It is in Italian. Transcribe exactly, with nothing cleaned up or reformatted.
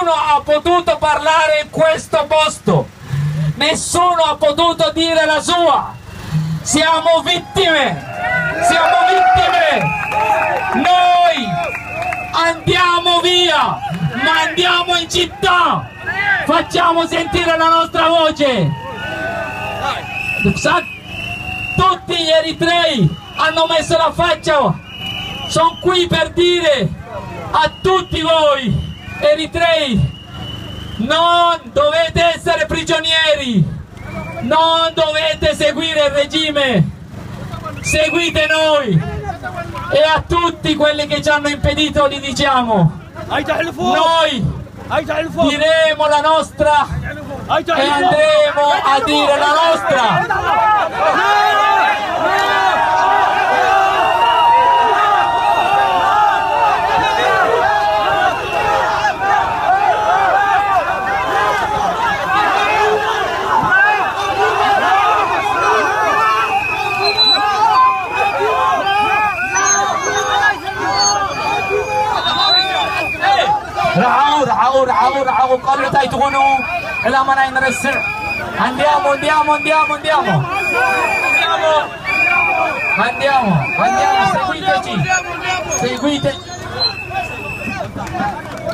nessuno ha potuto parlare in questo posto, nessuno ha potuto dire la sua. Siamo vittime, siamo vittime. Noi andiamo via, ma andiamo in città, facciamo sentire la nostra voce. Tutti gli eritrei hanno messo la faccia, sono qui per dire a tutti voi eritrei: non dovete essere prigionieri, non dovete seguire il regime, seguite noi. E a tutti quelli che ci hanno impedito gli diciamo: noi diremo la nostra e andremo a dire la nostra. Rao, rao, rao, rao, quando dai tu no, e la mano in resta. Andiamo, andiamo, andiamo, andiamo. Andiamo, andiamo, seguiteci. Seguite.